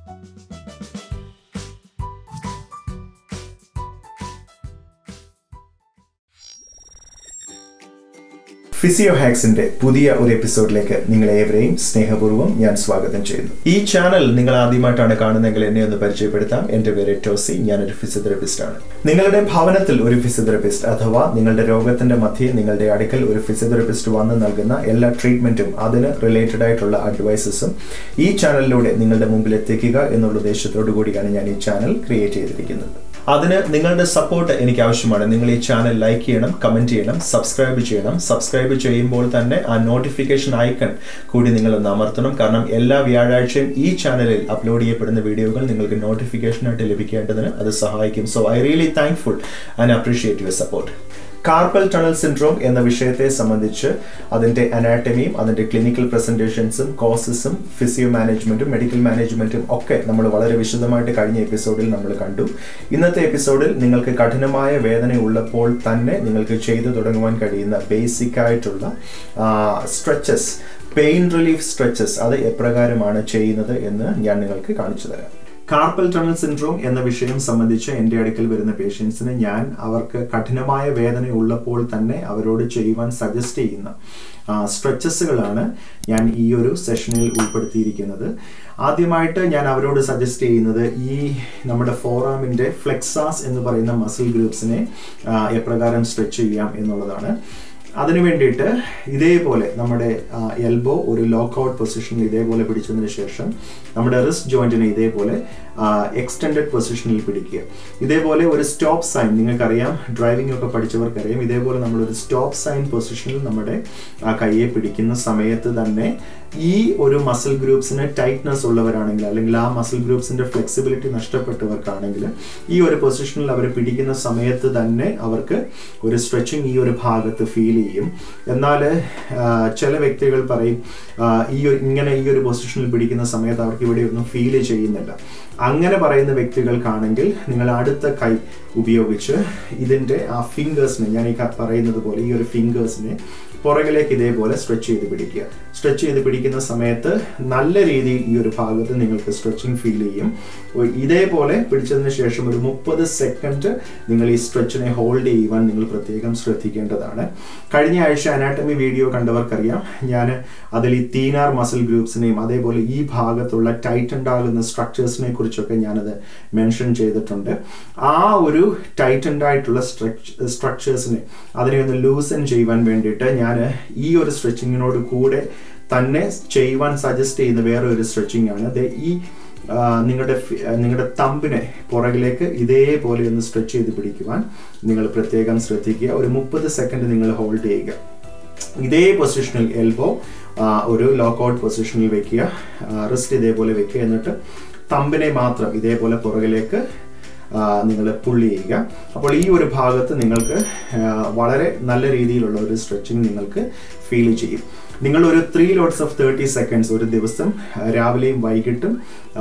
Physio Hacksന്റെ പുതിയ ഒരു എപ്പിസോഡിലേക്ക് നിങ്ങളെ ഏവരെയും സ്നേഹപൂർവ്വം ഞാൻ സ്വാഗതം ചെയ്യുന്നു. ഈ ചാനൽ നിങ്ങൾ ആദ്യമായിട്ടാണ് കാണുന്നതെങ്കിൽ എന്നെ ഒന്ന് പരിചയപ്പെടുത്താം. എൻ്റെ പേര് ടോസി. ഞാനൊരു ഫിസിയോതെറാപ്പിസ്റ്റ് ആണ്. നിങ്ങളുടെ ഭവനത്തിൽ ഒരു ഫിസിയോതെറാപ്പിസ്റ്റ് അഥവാ നിങ്ങളുടെ രോഗത്തിന്റെ മധ്യേ നിങ്ങളുടെ അടുക്കൽ ഒരു ഫിസിയോതെറാപ്പിസ്റ്റ് വന്ന് നൽകുന്ന എല്ലാ ട്രീറ്റ്മെന്റും അതിന് റിലേറ്റഡ് ആയിട്ടുള്ള അഡ്വൈസസും ഈ ചാനലിലൂടെ നിങ്ങളുടെ മുമ്പിൽ എത്തിക്കുക എന്നുള്ള ഉദ്ദേശത്തോടു കൂടിയാണ് ഞാൻ ഈ ചാനൽ ക്രിയേറ്റ് ചെയ്തിരിക്കുന്നത്. അതിന് നിങ്ങളുടെ സപ്പോർട്ട് എനിക്ക് ആവശ്യമാണ്. നിങ്ങൾ ഈ ചാനൽ ലൈക്ക് ചെയ്യണം, കമന്റ് ചെയ്യണം, സബ്സ്ക്രൈബ് ചെയ്യണം. സബ്സ്ക്രൈബ് ചെയ്യുമ്പോൾ തന്നെ ആ നോട്ടിഫിക്കേഷൻ ഐക്കൺ കൂടി നിങ്ങൾ ഒന്ന് അമർത്തണം. കാരണം എല്ലാ വ്യാഴാഴ്ചയും ഈ ചാനലിൽ അപ്ലോഡ് ചെയ്യപ്പെടുന്ന വീഡിയോകൾ നിങ്ങൾക്ക് നോട്ടിഫിക്കേഷനായിട്ട് ലഭിക്കേണ്ടതിന് അത് സഹായിക്കും. So I really thankful and appreciate your support. Carpel Tunnel Syndrome എന്ന വിഷയത്തെ സംബന്ധിച്ച് അതിൻ്റെ അനാറ്റമിയും അതിൻ്റെ ക്ലിനിക്കൽ പ്രസന്റേഷൻസും കോഴ്സസും ഫിസിയോ മാനേജ്മെന്റും മെഡിക്കൽ മാനേജ്മെന്റും ഒക്കെ നമ്മൾ വളരെ വിശദമായിട്ട് കഴിഞ്ഞ എപ്പിസോഡിൽ നമ്മൾ കണ്ടു. ഇന്നത്തെ എപ്പിസോഡിൽ നിങ്ങൾക്ക് കഠിനമായ വേദന ഉള്ളപ്പോൾ തന്നെ നിങ്ങൾക്ക് ചെയ്തു തുടങ്ങുവാൻ കഴിയുന്ന ബേസിക് ആയിട്ടുള്ള സ്ട്രെച്ചസ്, പെയിൻ റിലീഫ് സ്ട്രെച്ചസ്, അത് എപ്രകാരമാണ് ചെയ്യുന്നത് എന്ന് ഞാൻ നിങ്ങൾക്ക് കാണിച്ചു തരാം. കാർപ്പൽ ടണൽ സിൻഡ്രോം എന്ന വിഷയം സംബന്ധിച്ച് എൻ്റെ അടുക്കൽ വരുന്ന പേഷ്യൻസിന് ഞാൻ അവർക്ക് കഠിനമായ വേദന ഉള്ളപ്പോൾ തന്നെ അവരോട് ചെയ്യുവാൻ സജസ്റ്റ് ചെയ്യുന്ന സ്ട്രെച്ചസുകളാണ് ഞാൻ ഈ ഒരു സെഷനിൽ ഉൾപ്പെടുത്തിയിരിക്കുന്നത്. ആദ്യമായിട്ട് ഞാൻ അവരോട് സജസ്റ്റ് ചെയ്യുന്നത് ഈ നമ്മുടെ ഫോറാമിൻ്റെ ഫ്ലെക്സാസ് എന്ന് പറയുന്ന മസിൽ ഗ്രൂപ്പ്സിനെ എപ്രകാരം സ്ട്രെച്ച് ചെയ്യാം എന്നുള്ളതാണ്. അതിനു വേണ്ടിയിട്ട് ഇതേപോലെ നമ്മുടെ എൽബോ ഒരു ലോക്കൗട്ട് പൊസിഷനിൽ ഇതേപോലെ പിടിച്ചതിന് ശേഷം നമ്മുടെ റിസ്റ്റ് ജോയിന്റിനെ ഇതേപോലെ എക്സ്റ്റെൻഡഡ് പൊസിഷനിൽ പിടിക്കുക. ഇതേപോലെ ഒരു സ്റ്റോപ്പ് സൈൻ, നിങ്ങൾക്കറിയാം, ഡ്രൈവിംഗ് ഒക്കെ പഠിച്ചവർക്കറിയാം, ഇതേപോലെ നമ്മളൊരു സ്റ്റോപ്പ് സൈൻ പൊസിഷനിൽ നമ്മുടെ കയ്യെ പിടിക്കുന്ന സമയത്ത് തന്നെ ഈ ഒരു മസിൽ ഗ്രൂപ്പ്സിന് ടൈറ്റ്നസ് ഉള്ളവരാണെങ്കിൽ അല്ലെങ്കിൽ ആ മസിൽ ഗ്രൂപ്പ്സിന്റെ ഫ്ലെക്സിബിലിറ്റി നഷ്ടപ്പെട്ടവർക്കാണെങ്കിൽ ഈ ഒരു പൊസിഷനിൽ അവർ പിടിക്കുന്ന സമയത്ത് തന്നെ അവർക്ക് ഒരു സ്ട്രെച്ചിങ് ഈ ഒരു ഭാഗത്ത് ഫീൽ ചെയ്യും. എന്നാൽ ചില വ്യക്തികൾ പറയും ഇങ്ങനെ ഈ ഒരു പൊസിഷനിൽ പിടിക്കുന്ന സമയത്ത് അവർക്ക് ഇവിടെ ഒന്നും ഫീൽ ചെയ്യുന്നില്ല. അങ്ങനെ പറയുന്ന വ്യക്തികൾക്കാണെങ്കിൽ നിങ്ങൾ അടുത്ത കൈ ഉപയോഗിച്ച് ഇതിൻ്റെ ആ ഫിംഗേഴ്സിനെ, ഞാൻ ഈ പറയുന്നത് പോലെ ഈ ഒരു ഫിംഗേഴ്സിനെ പുറകിലേക്ക് ഇതേപോലെ സ്ട്രെച്ച് ചെയ്ത് പിടിക്കുക. സ്ട്രെച്ച് ചെയ്ത് പിടിക്കുന്ന സമയത്ത് നല്ല രീതിയിൽ ഈ ഒരു ഭാഗത്ത് നിങ്ങൾക്ക് സ്ട്രെച്ചിങ് ഫീൽ ചെയ്യും. ഇതേപോലെ പിടിച്ചതിന് ശേഷം ഒരു 30 സെക്കൻഡ് നിങ്ങൾ ഈ സ്ട്രെച്ചിനെ ഹോൾഡ് ചെയ്യുവാൻ നിങ്ങൾ പ്രത്യേകം ശ്രദ്ധിക്കേണ്ടതാണ്. കഴിഞ്ഞ ആഴ്ച അനാറ്റമി വീഡിയോ കണ്ടവർക്കറിയാം, ഞാൻ അതിൽ ഈ തീനാർ മസിൽ ഗ്രൂപ്പ്സിനെയും അതേപോലെ ഈ ഭാഗത്തുള്ള ടൈറ്റൻഡ് ആകുന്ന സ്ട്രക്ചേഴ്സിനെ കുറിച്ചൊക്കെ ഞാനത് മെൻഷൻ ചെയ്തിട്ടുണ്ട്. ആ ഒരു ടൈറ്റൻഡ് ആയിട്ടുള്ള സ്ട്രക്ചേഴ്സിനെ അതിനെ ഒന്ന് ലൂസൻ ചെയ്യുവാൻ വേണ്ടിയിട്ട് ഞാൻ ഈ ഒരു സ്ട്രെച്ചിങ്ങിനോട് കൂടെ തന്നെ ചെയ്യുവാൻ സജസ്റ്റ് ചെയ്യുന്ന വേറെ ഒരു സ്ട്രെച്ചിങ് ആണ്. ഈ നിങ്ങളുടെ തമ്പിനെ പുറകിലേക്ക് ഇതേപോലെ ഒന്ന് സ്ട്രെച്ച് ചെയ്ത് പിടിക്കുവാൻ നിങ്ങൾ പ്രത്യേകം ശ്രദ്ധിക്കുക. ഒരു 30 സെക്കൻഡ് നിങ്ങൾ ഹോൾഡ് ചെയ്യുക. ഇതേ പൊസിഷനിൽ എൽബോ ഒരു ലോക്കൗട്ട് പൊസിഷനിൽ വെക്കുക, റിസ്റ്റ് ഇതേപോലെ വെക്കുക, എന്നിട്ട് തമ്പിനെ മാത്രം ഇതേപോലെ പുറകിലേക്ക് നിങ്ങൾ പുള്ളി ചെയ്യുക. അപ്പോൾ ഈ ഒരു ഭാഗത്ത് നിങ്ങൾക്ക് വളരെ നല്ല രീതിയിലുള്ള ഒരു സ്ട്രെച്ചിങ് നിങ്ങൾക്ക് ഫീൽ ചെയ്യും. നിങ്ങൾ ഒരു 3 lots of 30 seconds ഒരു ദിവസം രാവിലെയും വൈകിട്ടും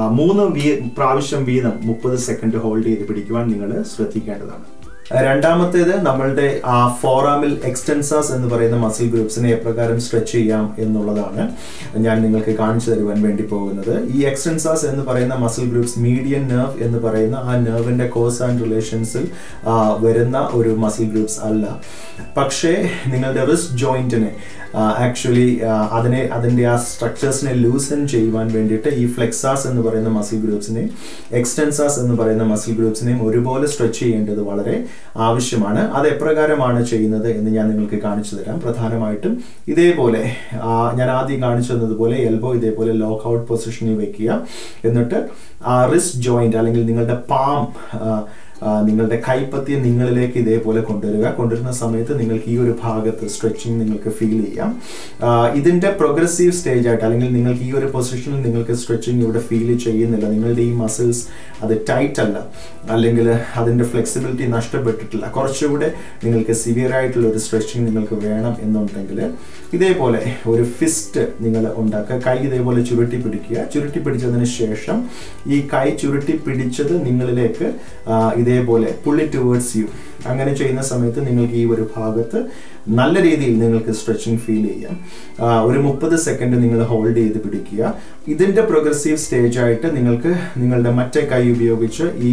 3 പ്രാവശ്യം വീതം 30 സെക്കൻഡ് ഹോൾഡ് ചെയ്ത് പിടിക്കുവാൻ നിങ്ങൾ ശ്രദ്ധിക്കേണ്ടതാണ്. രണ്ടാമത്തേത് നമ്മളുടെ ഫോറാമിൽ എക്സ്റ്റൻസാസ് എന്ന് പറയുന്ന മസിൽ ഗ്രൂപ്പ്സിനെ എപ്രകാരം സ്ട്രെച്ച് ചെയ്യാം എന്നുള്ളതാണ് ഞാൻ നിങ്ങൾക്ക് കാണിച്ചു തരുവാൻ വേണ്ടി പോകുന്നത്. ഈ എക്സ്റ്റൻസാസ് എന്ന് പറയുന്ന മസിൽ ഗ്രൂപ്പ്സ് മീഡിയൻ നെർവ് എന്ന് പറയുന്ന ആ നെർവിൻ്റെ കോസ് ആൻഡ് റിലേഷൻസിൽ വരുന്ന ഒരു മസിൽ ഗ്രൂപ്പ്സ് അല്ല. പക്ഷേ നിങ്ങളുടെ റിസ്റ്റ് ജോയിന്റിനെ ആക്ച്വലി അതിൻ്റെ ആ സ്ട്രക്ചേഴ്സിനെ ലൂസൻ ചെയ്യുവാൻ വേണ്ടിയിട്ട് ഈ ഫ്ലെക്സാസ് എന്ന് പറയുന്ന മസിൽ ഗ്രൂപ്പ്സിനെയും എക്സ്റ്റൻസാസ് എന്ന് പറയുന്ന മസിൽ ഗ്രൂപ്പ്സിനെയും ഒരുപോലെ സ്ട്രെച്ച് ചെയ്യേണ്ടത് വളരെ ആവശ്യമാണ്. അത് എപ്രകാരമാണ് ചെയ്യുന്നത് എന്ന് ഞാൻ നിങ്ങൾക്ക് കാണിച്ചു തരാം. പ്രധാനമായിട്ടും ഇതേപോലെ ഞാൻ ആദ്യം കാണിച്ചു തന്നതുപോലെ എൽബോ ഇതേപോലെ ലോക്ക് ഔട്ട് പൊസിഷനിൽ വെക്കുക. എന്നിട്ട് റിസ്റ്റ് ജോയിന്റ് അല്ലെങ്കിൽ നിങ്ങളുടെ പാം, നിങ്ങളുടെ കൈപ്പത്തിയെ നിങ്ങളിലേക്ക് ഇതേപോലെ കൊണ്ടുവരുന്ന സമയത്ത് നിങ്ങൾക്ക് ഈ ഒരു ഭാഗത്ത് സ്ട്രെച്ചിങ് നിങ്ങൾക്ക് ഫീൽ ചെയ്യാം. ഇതിൻ്റെ പ്രോഗ്രസീവ് സ്റ്റേജ് ആയിട്ട് അല്ലെങ്കിൽ നിങ്ങൾക്ക് ഈ ഒരു പൊസിഷനിൽ നിങ്ങൾക്ക് സ്ട്രെച്ചിങ് ഇവിടെ ഫീൽ ചെയ്യുന്നില്ല, നിങ്ങളുടെ ഈ മസിൽസ് അത് ടൈറ്റ് അല്ല അല്ലെങ്കിൽ അതിൻ്റെ ഫ്ലെക്സിബിലിറ്റി നഷ്ടപ്പെട്ടിട്ടില്ല, കുറച്ചുകൂടെ നിങ്ങൾക്ക് സിവിയർ ആയിട്ടുള്ള ഒരു സ്ട്രെച്ചിങ് നിങ്ങൾക്ക് വേണം എന്നുണ്ടെങ്കിൽ ഇതേപോലെ ഒരു ഫിസ്റ്റ് നിങ്ങൾ ഉണ്ടാക്കുക. കൈ ഇതേപോലെ ചുരുട്ടി പിടിക്കുക. ചുരുട്ടി പിടിച്ചതിന് ശേഷം ഈ കൈ ചുരുട്ടി പിടിച്ചത് നിങ്ങളിലേക്ക് ഇതേപോലെ പുൾ ഇറ്റ് ടുവേർഡ്സ് യു. അങ്ങനെ ചെയ്യുന്ന സമയത്ത് നിങ്ങൾക്ക് ഈ ഒരു ഭാഗത്ത് നല്ല രീതിയിൽ നിങ്ങൾക്ക് സ്ട്രെച്ചിങ് ഫീൽ ചെയ്യാം. ഒരു 30 സെക്കൻഡ് നിങ്ങൾ ഹോൾഡ് ചെയ്ത് പിടിക്കുക. ഇതിൻ്റെ പ്രോഗ്രസീവ് സ്റ്റേജ് ആയിട്ട് നിങ്ങൾക്ക് നിങ്ങളുടെ മറ്റേ കൈ ഉപയോഗിച്ച് ഈ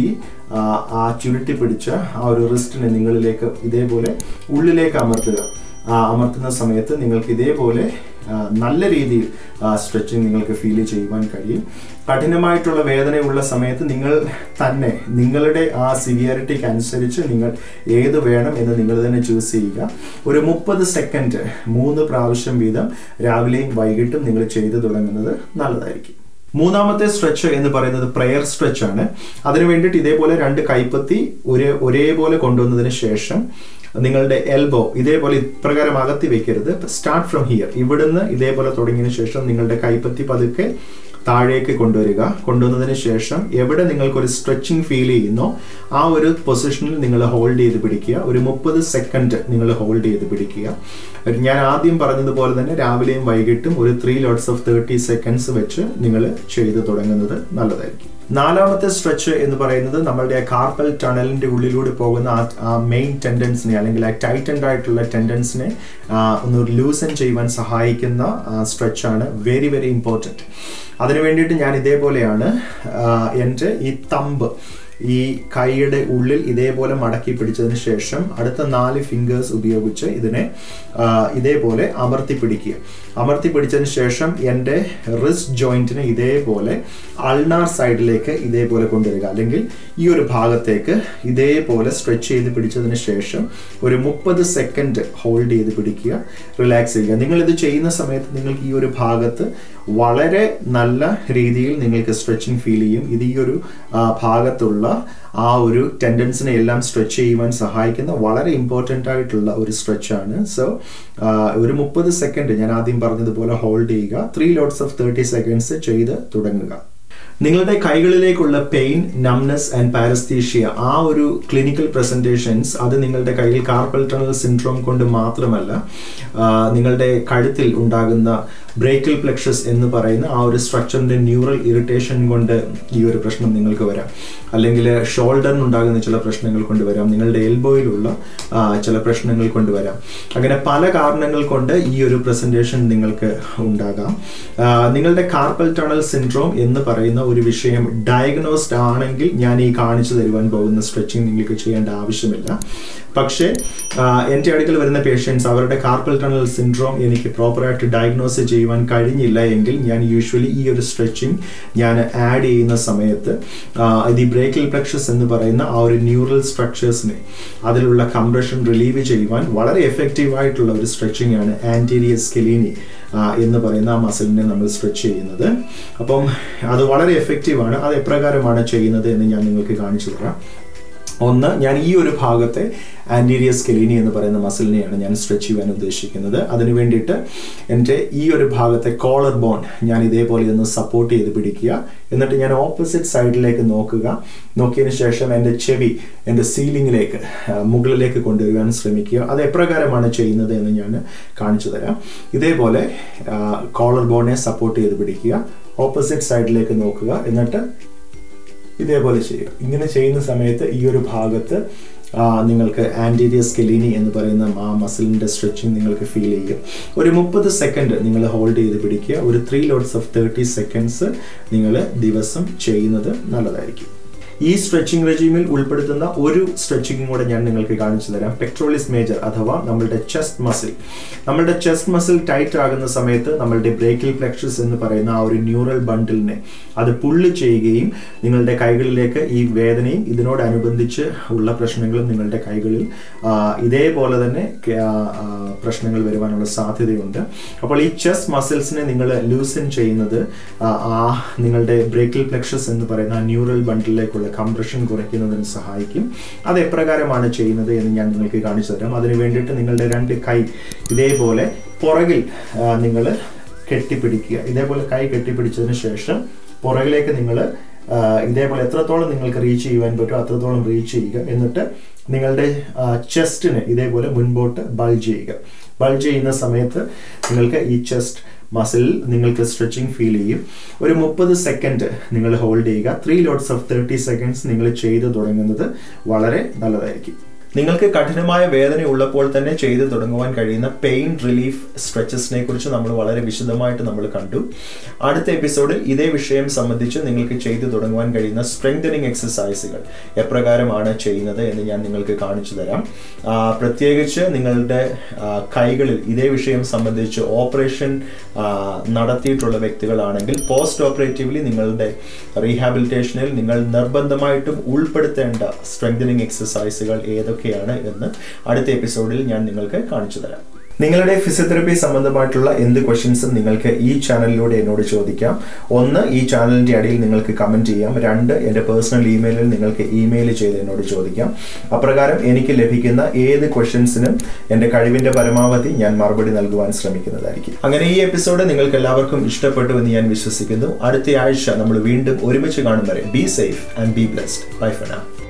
ചുരുട്ടി പിടിച്ച ആ ഒരു റിസ്റ്റിനെ നിങ്ങളിലേക്ക് ഇതേപോലെ ഉള്ളിലേക്ക് അമർത്തുക. അമർത്തുന്ന സമയത്ത് നിങ്ങൾക്ക് ഇതേപോലെ നല്ല രീതിയിൽ സ്ട്രെച്ചിങ് നിങ്ങൾക്ക് ഫീൽ ചെയ്യുവാൻ കഴിയും. കഠിനമായിട്ടുള്ള വേദനയുള്ള സമയത്ത് നിങ്ങൾ തന്നെ നിങ്ങളുടെ ആ സിവിയറിറ്റിക്ക് അനുസരിച്ച് നിങ്ങൾ ഏത് വേണം എന്ന് നിങ്ങൾ തന്നെ ചൂസ് ചെയ്യുക. ഒരു 30 സെക്കൻഡ് 3 പ്രാവശ്യം വീതം രാവിലെയും വൈകിട്ടും നിങ്ങൾ ചെയ്തു തുടങ്ങുന്നത് നല്ലതായിരിക്കും. മൂന്നാമത്തെ സ്ട്രെച്ച് എന്ന് പറയുന്നത് പ്രെയർ സ്ട്രെച്ച് ആണ്. അതിനു വേണ്ടിയിട്ട് ഇതേപോലെ 2 കൈപ്പത്തി ഒരേപോലെ കൊണ്ടുവന്നതിന് ശേഷം നിങ്ങളുടെ എൽബോ ഇതേപോലെ ഇപ്രകാരം അകത്തി വെക്കരുത്. Start from here. ഇവിടുന്ന് ഇതേപോലെ തുടങ്ങിയതിനു ശേഷം നിങ്ങളുടെ കൈപ്പത്തി പതുക്കെ താഴേക്ക് കൊണ്ടുവന്നതിന് ശേഷം എവിടെ നിങ്ങൾക്കൊരു സ്ട്രെച്ചിങ് ഫീൽ ചെയ്യുന്നോ ആ ഒരു പൊസിഷനിൽ നിങ്ങൾ ഹോൾഡ് ചെയ്ത് പിടിക്കുക. ഒരു 30 സെക്കൻഡ് നിങ്ങൾ ഹോൾഡ് ചെയ്ത് പിടിക്കുക. ഞാൻ ആദ്യം പറഞ്ഞതുപോലെ തന്നെ രാവിലെയും വൈകിട്ടും ഒരു 3 lots of 30 seconds വെച്ച് നിങ്ങൾ ചെയ്ത് തുടങ്ങുന്നത് നല്ലതായിരിക്കും. നാലാമത്തെ സ്ട്രെച്ച് എന്ന് പറയുന്നത് നമ്മളുടെ കാർപ്പൽ ടണലിന്റെ ഉള്ളിലൂടെ പോകുന്ന ആ മെയിൻ ടെൻഡൻസിനെ അല്ലെങ്കിൽ ആ ടൈറ്റൻഡ് ആയിട്ടുള്ള ടെൻഡൻസിനെ ഒന്ന് ലൂസൻ ചെയ്യുവാൻ സഹായിക്കുന്ന സ്ട്രെച്ചാണ്. Very very important. അതിനു വേണ്ടിയിട്ട് ഞാൻ ഇതേപോലെയാണ് എൻ്റെ ഈ തമ്പ് ഈ കൈയുടെ ഉള്ളിൽ ഇതേപോലെ മടക്കി പിടിച്ചതിന് ശേഷം അടുത്ത 4 ഫിംഗേഴ്സ് ഉപയോഗിച്ച് ഇതിനെ ഇതേപോലെ അമർത്തി പിടിച്ചതിന് ശേഷം എൻ്റെ റിസ്റ്റ് ജോയിന്റിനെ ഇതേപോലെ അൾനാർ സൈഡിലേക്ക് ഇതേപോലെ കൊണ്ടുവരിക. അല്ലെങ്കിൽ ഈ ഒരു ഭാഗത്തേക്ക് ഇതേപോലെ സ്ട്രെച്ച് ചെയ്ത് പിടിച്ചതിന് ശേഷം ഒരു 30 സെക്കൻഡ് ഹോൾഡ് ചെയ്ത് പിടിക്കുക. റിലാക്സ് ചെയ്യുക. നിങ്ങളിത് ചെയ്യുന്ന സമയത്ത് നിങ്ങൾക്ക് ഈ ഒരു ഭാഗത്ത് വളരെ നല്ല രീതിയിൽ നിങ്ങൾക്ക് സ്ട്രെച്ചിങ് ഫീൽ ചെയ്യും. ഇത് ഈ ഒരു ഭാഗത്തുള്ള ആ ഒരു ടെൻഡൻസിനെ എല്ലാം സ്ട്രെച്ച് ചെയ്യുവാൻ സഹായിക്കുന്ന വളരെ ഇമ്പോർട്ടൻ്റ് ആയിട്ടുള്ള ഒരു സ്ട്രെച്ചാണ്. സോ ഒരു 30 സെക്കൻഡ് ഞാൻ ആദ്യം പറഞ്ഞതുപോലെ ഹോൾഡ് ചെയ്യുക. 3 lots of 30 seconds ചെയ്ത് തുടങ്ങുക. നിങ്ങളുടെ കൈകളിലേക്കുള്ള പെയിൻ, നംനെസ് ആൻഡ് പാരസ്തീഷ്യ ആ ഒരു ക്ലിനിക്കൽ പ്രസൻറ്റേഷൻസ് അത് നിങ്ങളുടെ കയ്യിൽ കാർപ്പൽ ടണൽ സിൻഡ്രോം കൊണ്ട് മാത്രമല്ല നിങ്ങളുടെ കഴുത്തിൽ ഉണ്ടാകുന്ന ബ്രേക്കിൾ പ്ലെക്സസ് എന്ന് പറയുന്ന ആ ഒരു സ്ട്രക്ചറിൻ്റെ ന്യൂറൽ ഇറിറ്റേഷൻ കൊണ്ട് ഈ ഒരു പ്രശ്നം നിങ്ങൾക്ക് വരാം. അല്ലെങ്കിൽ ഷോൾഡറിനുണ്ടാകുന്ന ചില പ്രശ്നങ്ങൾ കൊണ്ടുവരാം. നിങ്ങളുടെ എൽബോയിലുള്ള ചില പ്രശ്നങ്ങൾ കൊണ്ടുവരാം. അങ്ങനെ പല കാരണങ്ങൾ കൊണ്ട് ഈ ഒരു പ്രസൻറ്റേഷൻ നിങ്ങൾക്ക് ഉണ്ടാകാം. നിങ്ങളുടെ കാർപ്പൽ ടണൽ സിൻഡ്രോം എന്ന് പറയുന്ന ഒരു വിഷയം ഡയഗ്നോസ്ഡ് ആണെങ്കിൽ ഞാൻ ഈ കാണിച്ചു തരുവാൻ പോകുന്ന സ്ട്രെച്ചിങ് നിങ്ങൾക്ക് ചെയ്യേണ്ട ആവശ്യമില്ല. പക്ഷേ എൻ്റെ അടുക്കൽ വരുന്ന പേഷ്യൻസ് അവരുടെ കാർപ്പൽ ടണൽ സിൻഡ്രോം എനിക്ക് പ്രോപ്പറായിട്ട് ഡയഗ്നോസ് ചെയ്യുവാൻ കഴിഞ്ഞില്ല എങ്കിൽ ഞാൻ യൂഷ്വലി ഈ ഒരു സ്ട്രെച്ചിങ് ഞാൻ ആഡ് ചെയ്യുന്ന സമയത്ത് ഇത് ഈ ബ്രേക്കിൾ പ്ലെക്സസ് എന്ന് പറയുന്ന ആ ഒരു ന്യൂറൽ സ്ട്രക്ചേഴ്സിനെ അതിലുള്ള കംപ്രഷൻ റിലീവ് ചെയ്യുവാൻ വളരെ എഫക്റ്റീവായിട്ടുള്ള ഒരു സ്ട്രെച്ചിങ് ആണ് ആൻറ്റീരിയർ സ്കെലീനി എന്ന് പറയുന്ന ആ മസിലിനെ നമ്മൾ സ്ട്രെച്ച് ചെയ്യുന്നത്. അപ്പം അത് വളരെ എഫക്റ്റീവാണ്. അത് എപ്രകാരമാണ് ചെയ്യുന്നത് എന്ന് ഞാൻ നിങ്ങൾക്ക് കാണിച്ചു തരാം. ഒന്ന്, ഞാൻ ഈ ഒരു ഭാഗത്തെ ആൻറ്റീരിയർ സ്കെലീനി എന്ന് പറയുന്ന മസിലിനെയാണ് ഞാൻ സ്ട്രെച്ച് ചെയ്യാൻ ഉദ്ദേശിക്കുന്നത്. അതിനു വേണ്ടിയിട്ട് എൻ്റെ ഈ ഒരു ഭാഗത്തെ കോളർ ബോൺ ഞാൻ ഇതേപോലെ ഒന്ന് സപ്പോർട്ട് ചെയ്ത് പിടിക്കുക. എന്നിട്ട് ഞാൻ ഓപ്പോസിറ്റ് സൈഡിലേക്ക് നോക്കിയതിന് ശേഷം എൻ്റെ ചെവി എൻ്റെ സീലിങ്ങിലേക്ക് മുകളിലേക്ക് കൊണ്ടുവരുവാൻ ശ്രമിക്കുക. അത് എപ്രകാരമാണ് ചെയ്യുന്നത് എന്ന് ഞാൻ കാണിച്ചു തരാം. ഇതേപോലെ കോളർ ബോണിനെ സപ്പോർട്ട് ചെയ്ത് പിടിക്കുക. ഓപ്പോസിറ്റ് സൈഡിലേക്ക് നോക്കുക. എന്നിട്ട് ഇതേപോലെ ചെയ്യുക. ഇങ്ങനെ ചെയ്യുന്ന സമയത്ത് ഈ ഒരു ഭാഗത്ത് നിങ്ങൾക്ക് ആൻറ്റീരിയർ സ്കെലീനി എന്ന് പറയുന്ന ആ മസിലിൻ്റെ സ്ട്രെച്ചിങ് നിങ്ങൾക്ക് ഫീൽ ചെയ്യും. ഒരു 30 സെക്കൻഡ് നിങ്ങൾ ഹോൾഡ് ചെയ്ത് പിടിക്കുക. ഒരു 3 lots of 30 seconds നിങ്ങൾ ദിവസം ചെയ്യുന്നത് നല്ലതായിരിക്കും. ഈ സ്ട്രെച്ചിങ് റെജീമിൽ ഉൾപ്പെടുത്തുന്ന ഒരു സ്ട്രെച്ചിങ്ങും കൂടെ ഞാൻ നിങ്ങൾക്ക് കാണിച്ചു തരാം. പെക്ടോറിയസ് മേജർ അഥവാ നമ്മളുടെ ചെസ്റ്റ് മസിൽ. നമ്മളുടെ ചെസ്റ്റ് മസിൽ ടൈറ്റ് ആകുന്ന സമയത്ത് നമ്മളുടെ ബ്രേക്കിൾ പ്ലെക്സസ് എന്ന് പറയുന്ന ആ ഒരു ന്യൂറൽ ബണ്ടിലിനെ അത് പുള്ള് ചെയ്യുകയും നിങ്ങളുടെ കൈകളിലേക്ക് ഈ വേദനയും ഇതിനോടനുബന്ധിച്ച് ഉള്ള പ്രശ്നങ്ങളും നിങ്ങളുടെ കൈകളിൽ ഇതേപോലെ തന്നെ പ്രശ്നങ്ങൾ വരുവാനുള്ള സാധ്യതയുണ്ട്. അപ്പോൾ ഈ ചെസ്റ്റ് മസിൽസിനെ നിങ്ങൾ ലൂസൻ ചെയ്യുന്നത് നിങ്ങളുടെ ബ്രേക്കിൾ പ്ലെക്സസ് എന്ന് പറയുന്ന ന്യൂറൽ ബണ്ടിലേക്കുള്ള കംപ്രഷൻ കുറയ്ക്കുന്നതിന് സഹായിക്കും. അത് എപ്രകാരമാണ് ചെയ്യുന്നത് എന്ന് ഞാൻ നിങ്ങൾക്ക് കാണിച്ചു തരാം. അതിന് വേണ്ടിയിട്ട് നിങ്ങളുടെ 2 കൈ ഇതേപോലെ പുറകിൽ നിങ്ങൾ കെട്ടിപ്പിടിക്കുക. ഇതേപോലെ കൈ കെട്ടിപ്പിടിച്ചതിന് ശേഷം പുറകിലേക്ക് നിങ്ങൾ ഇതേപോലെ എത്രത്തോളം നിങ്ങൾക്ക് റീച്ച് ചെയ്യുവാൻ പറ്റുമോ അത്രത്തോളം റീച്ച് ചെയ്യുക. എന്നിട്ട് നിങ്ങളുടെ ചെസ്റ്റിന് ഇതേപോലെ മുൻപോട്ട് ബൾജ് ചെയ്യുക. ബൾജ് ചെയ്യുന്ന സമയത്ത് നിങ്ങൾക്ക് ഈ ചെസ്റ്റ് മസിൽ നിങ്ങൾക്ക് സ്ട്രെച്ചിങ് ഫീൽ ചെയ്യും. ഒരു 30 സെക്കൻഡ് നിങ്ങൾ ഹോൾഡ് ചെയ്യുക. 3 loads of 30 seconds നിങ്ങൾ ചെയ്തു തുടങ്ങുന്നത് വളരെ നല്ലതായിരിക്കും. നിങ്ങൾക്ക് കഠിനമായ വേദന ഉള്ളപ്പോൾ തന്നെ ചെയ്തു തുടങ്ങുവാൻ കഴിയുന്ന പെയിൻ റിലീഫ് സ്ട്രെച്ചസിനെ കുറിച്ച് നമ്മൾ വളരെ വിശദമായിട്ട് നമ്മൾ കണ്ടു. അടുത്ത എപ്പിസോഡിൽ ഇതേ വിഷയം സംബന്ധിച്ച് നിങ്ങൾക്ക് ചെയ്തു തുടങ്ങുവാൻ കഴിയുന്ന സ്ട്രെങ്തനിങ് എക്സസൈസുകൾ എപ്രകാരമാണ് ചെയ്യുന്നത് എന്ന് ഞാൻ നിങ്ങൾക്ക് കാണിച്ചു തരാം. പ്രത്യേകിച്ച് നിങ്ങളുടെ കൈകളിൽ ഇതേ വിഷയം സംബന്ധിച്ച് ഓപ്പറേഷൻ നടത്തിയിട്ടുള്ള വ്യക്തികളാണെങ്കിൽ പോസ്റ്റ് ഓപ്പറേറ്റീവ്ലി നിങ്ങളുടെ റീഹാബിലിറ്റേഷനിൽ നിങ്ങൾ നിർബന്ധമായിട്ടും ഉൾപ്പെടുത്തേണ്ട സ്ട്രെങ്തനിങ് എക്സസൈസുകൾ ഏതൊക്കെയാണ് എന്ന് അടുത്ത എപ്പിസോഡിൽ ഞാൻ നിങ്ങൾക്ക് കാണിച്ചു തരാം. നിങ്ങളുടെ ഫിസിയോതെറപ്പി സംബന്ധമായിട്ടുള്ള എന്ത് ക്വസ്റ്റ്യൻസും നിങ്ങൾക്ക് ഈ ചാനലിലൂടെ എന്നോട് ചോദിക്കാം. 1, ഈ ചാനലിന്റെ അടിയിൽ നിങ്ങൾക്ക് കമന്റ് ചെയ്യാം. 2, എൻ്റെ പേഴ്സണൽ ഇമെയിലിൽ നിങ്ങൾക്ക് ഇമെയിൽ ചെയ്ത് എന്നോട് ചോദിക്കാം. അപ്രകാരം എനിക്ക് ലഭിക്കുന്ന ഏത് ക്വസ്റ്റ്യൻസിനും എൻ്റെ കഴിവിന്റെ പരമാവധി ഞാൻ മറുപടി നൽകുവാൻ ശ്രമിക്കുന്നതായിരിക്കും. അങ്ങനെ ഈ എപ്പിസോഡ് നിങ്ങൾക്ക് എല്ലാവർക്കും ഇഷ്ടപ്പെട്ടു എന്ന് ഞാൻ വിശ്വസിക്കുന്നു. അടുത്ത ആഴ്ച നമ്മൾ വീണ്ടും ഒരുമിച്ച് കാണും വരെ be safe and be blessed. Bye for now.